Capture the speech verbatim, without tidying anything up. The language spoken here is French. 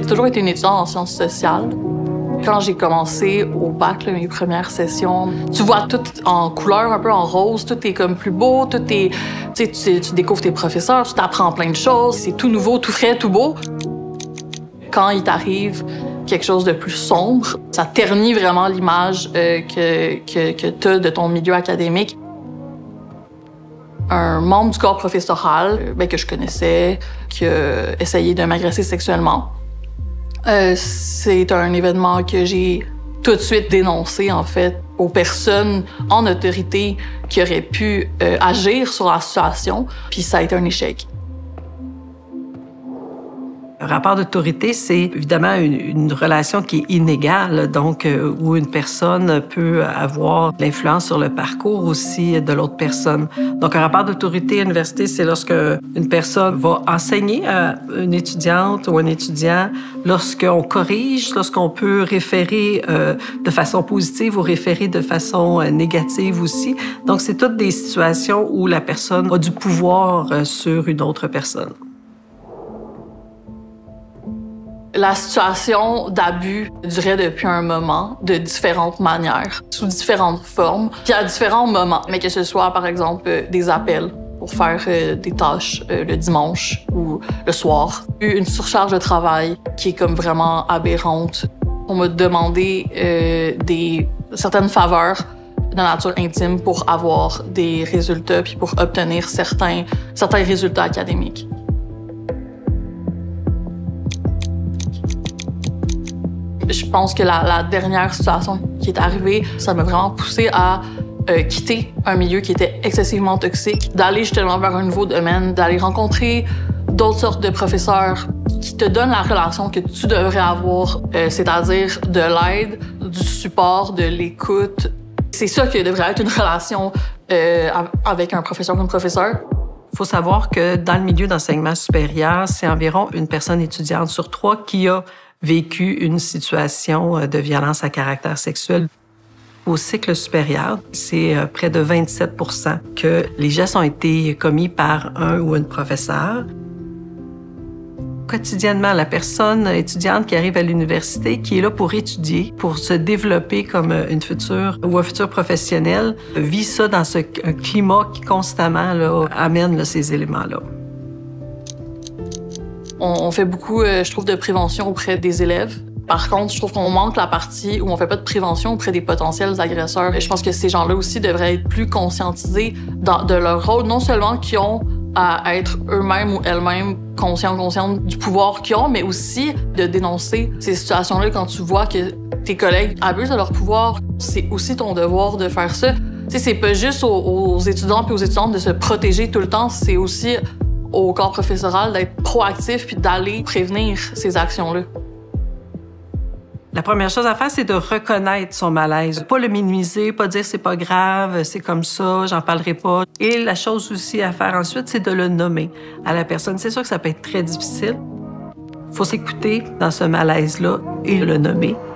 toujours été une étudiante en sciences sociales. Quand j'ai commencé au bac, là, mes premières sessions, tu vois tout en couleur, un peu en rose, tout est comme plus beau, tout est... Tu sais, tu, tu découvres tes professeurs, tu t'apprends plein de choses, c'est tout nouveau, tout frais, tout beau. Quand il t'arrive quelque chose de plus sombre, ça ternit vraiment l'image euh, que, que, que tu as de ton milieu académique. Un membre du corps professoral ben, que je connaissais, qui a essayé de m'agresser sexuellement. Euh, c'est un événement que j'ai tout de suite dénoncé, en fait, aux personnes en autorité qui auraient pu euh, agir sur la situation, puis ça a été un échec. Un rapport d'autorité, c'est évidemment une, une relation qui est inégale, donc euh, où une personne peut avoir l'influence sur le parcours aussi de l'autre personne. Donc, un rapport d'autorité à l'université, c'est lorsque une personne va enseigner à une étudiante ou un étudiant, lorsqu'on corrige, lorsqu'on peut référer euh, de façon positive ou référer de façon euh, négative aussi. Donc, c'est toutes des situations où la personne a du pouvoir euh, sur une autre personne. La situation d'abus durait depuis un moment, de différentes manières, sous différentes formes, puis à différents moments. Mais que ce soit, par exemple, euh, des appels pour faire euh, des tâches euh, le dimanche ou le soir. Une surcharge de travail qui est comme vraiment aberrante. On m'a demandé euh, des, certaines faveurs de nature intime pour avoir des résultats puis pour obtenir certains, certains résultats académiques. Je pense que la, la dernière situation qui est arrivée, ça m'a vraiment poussée à euh, quitter un milieu qui était excessivement toxique, d'aller justement vers un nouveau domaine, d'aller rencontrer d'autres sortes de professeurs qui te donnent la relation que tu devrais avoir, euh, c'est-à-dire de l'aide, du support, de l'écoute. C'est ça qui devrait être une relation euh, avec un professeur ou une professeure. Il faut savoir que dans le milieu d'enseignement supérieur, c'est environ une personne étudiante sur trois qui a vécu une situation de violence à caractère sexuel. Au cycle supérieur, c'est près de vingt-sept pour cent que les gestes ont été commis par un ou une professeure. Quotidiennement, la personne étudiante qui arrive à l'université, qui est là pour étudier, pour se développer comme une future ou un futur professionnel, vit ça dans ce climat qui constamment là, amène là, ces éléments-là. On fait beaucoup, euh, je trouve, de prévention auprès des élèves. Par contre, je trouve qu'on manque la partie où on fait pas de prévention auprès des potentiels agresseurs. Et je pense que ces gens-là aussi devraient être plus conscientisés dans, de leur rôle, non seulement qu'ils ont à être eux-mêmes ou elles-mêmes conscients, conscientes du pouvoir qu'ils ont, mais aussi de dénoncer ces situations-là quand tu vois que tes collègues abusent de leur pouvoir. C'est aussi ton devoir de faire ça. Tu sais, c'est pas juste aux, aux étudiants et aux étudiantes de se protéger tout le temps, c'est aussi au corps professoral d'être proactif puis d'aller prévenir ces actions-là. La première chose à faire, c'est de reconnaître son malaise. Pas le minimiser, pas dire c'est pas grave, c'est comme ça, j'en parlerai pas. Et la chose aussi à faire ensuite, c'est de le nommer à la personne. C'est sûr que ça peut être très difficile. Il faut s'écouter dans ce malaise-là et le nommer.